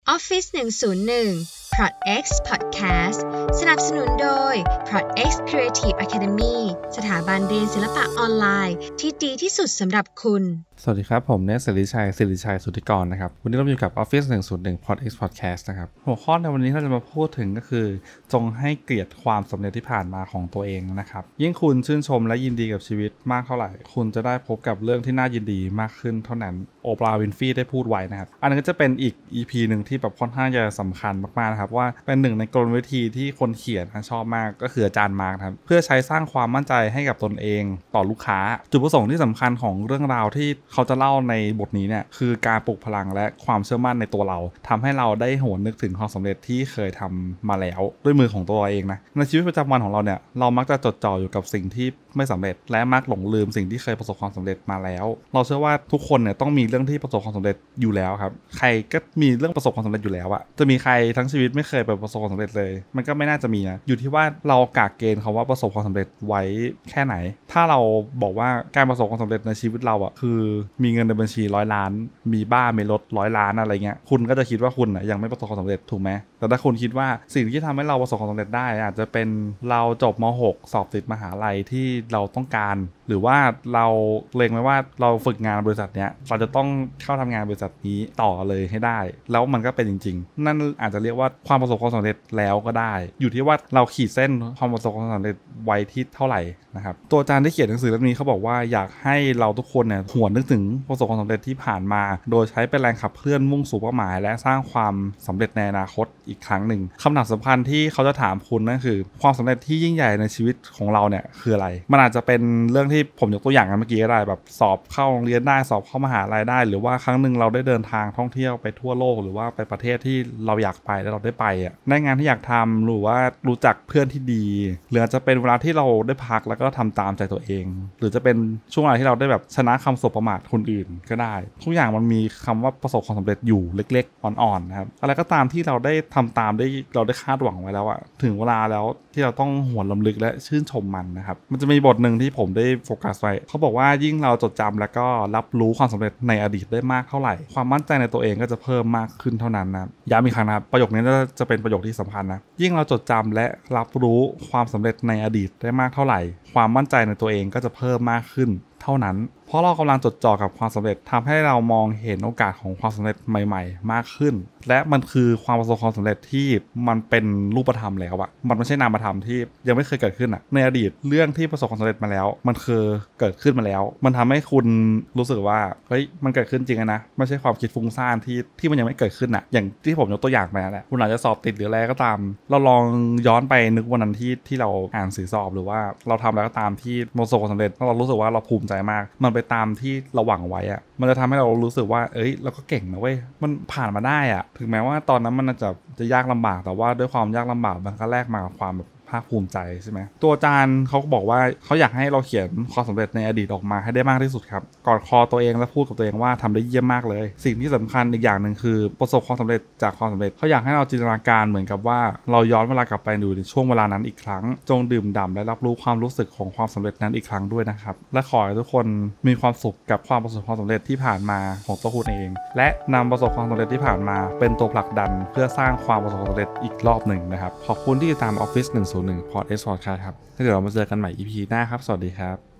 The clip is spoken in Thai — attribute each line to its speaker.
Speaker 1: Office 101 Prod X Podcast สนับสนุนโดย Prod X Creative Academy สถาบันเรียนศิลปะออนไลน์ที่ดีที่สุดสำหรับคุณ
Speaker 2: สวัสดีครับผมเนส ศิริชัยสุทธิกรนะครับวันนี้เราอยู่กับ Office 101 Prod X Podcast นะครับหัวข้อในวันนี้เราจะมาพูดถึงก็คือจงให้เกียรติความสำเร็จที่ผ่านมาของตัวเองนะครับยิ่งคุณชื่นชมและยินดีกับชีวิตมากเท่าไหร่คุณจะได้พบกับเรื่องที่น่ายินดีมากขึ้นเท่านั้นโอปราห์ วินฟรีย์ได้พูดไว้นะครับอันนั้นก็จะเป็นอีก EP นึงที่แบบค่อนข้างจะสำคัญมากๆนะครับว่าเป็นหนึ่งในกลวิธีที่คนเขียนชอบมากก็คืออาจารย์มาร์กครับเพื่อใช้สร้างความมั่นใจให้กับตนเองต่อลูกค้าจุดประสงค์ที่สำคัญของเรื่องราวที่เขาจะเล่าในบทนี้เนี่ยคือการปลุกพลังและความเชื่อมั่นในตัวเราทำให้เราได้หวนนึกถึงความสำเร็จที่เคยทำมาแล้วด้วยมือของตัวเองนะในชีวิตประจำวันของเราเนี่ยเรามักจะจดจ่ออยู่กับสิ่งที่ไม่สำเร็จและมักหลงลืมสิ่งที่เคยประสบความสำเร็จมาแล้วเราเชื่อว่าทุกคนเนี่ยต้องมีเรื่องที่ประสบความสำเร็จอยู่แล้วครับใครก็มีเรื่องประสบความสำเร็จอยู่แล้วอะจะมีใครทั้งชีวิตไม่เคยประสบความสำเร็จเลยมันก็ไม่น่าจะมีนะอยู่ที่ว่าเรากากเกณฑ์คำว่าประสบความสำเร็จไว้แค่ไหนถ้าเราบอกว่าการประสบความสำเร็จในชีวิตเราอะคือมีเงินในบัญชี100 ล้านมีบ้านมีรถ100 ล้านอะไรเงี้ยคุณก็จะคิดว่าคุณยังไม่ประสบความสำเร็จถูกไหมแต่ถ้าคุณคิดว่าสิ่งที่ทำให้เราประสบความสำเร็จได้อาจจะเป็นเราจบม.6 สอบติดมหาลัยที่เราต้องการหรือว่าเราเล็งไว้ว่าเราฝึกงานบริษัทเนี้ยเราจะต้องเข้าทำงานบริษัทนี้ต่อเลยให้ได้แล้วมันก็เป็นจริงๆนั่นอาจจะเรียกว่าความประสบความสำเร็จแล้วก็ได้อยู่ที่ว่าเราขีดเส้นความประสบความสำเร็จไว้ที่เท่าไหร่นะครับตัวอาจารย์ที่เขียนหนังสือเล่มนี้เขาบอกว่าอยากให้เราทุกคนเนี่ยหวนนึกถึงประสบความสำเร็จที่ผ่านมาโดยใช้เป็นแรงขับเคลื่อนมุ่งสู่เป้าหมายและสร้างความสำเร็จในอนาคตอีกครั้งหนึ่งคำถามสำคัญที่เขาจะถามคุณนั่นคือความสำเร็จที่ยิ่งใหญ่ในชีวิตของเราเนี่ยคืออะไรมันอาจจะเป็นเรื่องที่ผมยกตัวอย่างกันเมื่อกี้ก็ได้แบบสอบเข้าโรงเรียนได้สอบเข้ามหาลัยได้หรือว่าครั้งหนึ่งเราได้เดินทางท่องเที่ยวไปทั่วโลกหรือว่าไปประเทศที่เราอยากไปแล้วเราได้ไปได้งานที่อยากทำหรือว่ารู้จักเพื่อนที่ดีหรืออาจจะเป็นเวลาที่เราได้พักแล้วก็ทำตามใจตัวเองหรือจะเป็นช่วงเวลาที่เราได้แบบชนะคำสบประมาทคนอื่นก็ได้ทุกอย่างมันมีคำว่าประสบความสำเร็จอยู่เล็กๆอ่อนๆนะครับอะไรก็ตามที่เราได้ทำตามได้เราได้คาดหวังไว้แล้วถึงเวลาแล้วที่เราต้องหวนรำลึกและชื่นชมมันนะครับมันจะมีบทหนึ่งที่ผมได้โฟกัสไว้เขาบอกว่ายิ่งเราจดจำแล้วก็รับรู้ความสำเร็จในอดีตได้มากเท่าไหร่ความมั่นใจในตัวเองก็จะเพิ่มมากขึ้นเท่านั้นนะย้ำอีกครั้งนะครับประโยคนี้จะเป็นประโยคที่สำคัญนะยิ่งเราจดจำและรับรู้ความสำเร็จในอดีตได้มากเท่าไหร่ความมั่นใจในตัวเองก็จะเพิ่มมากขึ้นเท่านั้นเพราะเรากำลังจดจ่อกับความสำเร็จทำให้เรามองเห็นโอกาสของความสำเร็จใหม่ๆมากขึ้นและมันคือความประสบความสำเร็จที่มันเป็นรูปธรรมแล้วมันไม่ใช่นามธรรมที่ยังไม่เคยเกิดขึ้นในอดีตเรื่องที่ประสบความสำเร็จมาแล้วมันเคยเกิดขึ้นมาแล้วมันทำให้คุณรู้สึกว่าเฮ้ยมันเกิดขึ้นจริงนะไม่ใช่ความคิดฟุ้งซ่านที่มันยังไม่เกิดขึ้นอย่างที่ผมยกตัวอย่างไปนั่นแหละคุณอาจจะสอบติดหรืออะไรก็ตามเราลองย้อนไปนึกวันนั้นที่เราอ่านสื่อสอบหรือว่าเราทำแล้วก็ตามที่ประสบความสำเร็จเรารู้สึกว่าเราภูมิใจมากมันไปตามที่เราหวังไว้มันจะทำให้เรารู้สึกว่าเราก็เก่งนะเว้ยมันผ่านมาได้ถึงแม้ว่าตอนนั้นมันจะยากลำบากแต่ว่าด้วยความยากลำบากมันก็แลกมากับความภาคภูมิใจใช่ไหมตัวอาจารย์เขาก็บอกว่าเขาอยากให้เราเขียนความสำเร็จในอดีตออกมาให้ได้มากที่สุดครับกอดคอตัวเองและพูดกับตัวเองว่าทำได้เยี่ยมมากเลยสิ่งที่สำคัญอีกอย่างหนึ่งคือประสบความสำเร็จจากความสำเร็จเขาอยากให้เราจินตนาการเหมือนกับว่าเราย้อนเวลากลับไปดูในช่วงเวลานั้นอีกครั้งจงดื่มด่ำและรับรู้ความรู้สึกของความสำเร็จนั้นอีกครั้งด้วยนะครับและขอให้ทุกคนมีความสุขกับความประสบความสำเร็จที่ผ่านมาของตัวคุณเองและนำประสบความสำเร็จที่ผ่านมาเป็นตัวผลักดันเพื่อสร้างความประสบความสำเร็จอีกรอบหนึ่งนะครับขอบคุณที่ติดตาม Office 101 Prod X Podcast ครับเดี๋ยวเรามาเจอกันใหม่ EP หน้าครับสวัสดีครับ